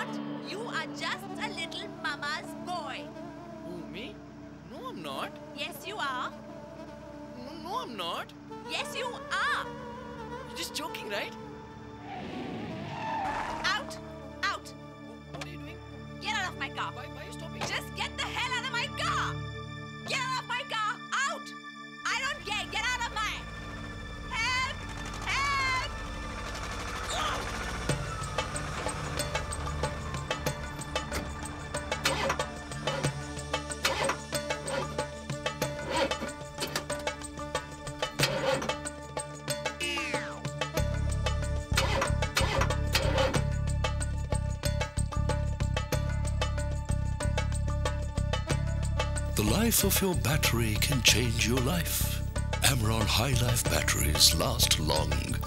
not. You are just a little mama's boy. Who, me? No, I'm not. Yes, you are. No, I'm not. Yes, you are. You're just joking, right? Out! Out! What are you doing? Get out of my car. Why are you stopping? Just get the hell out of my car! Get out of my car! Out! I don't care! Get out of my... Help! Help! The life of your battery can change your life. Amron High Life batteries last long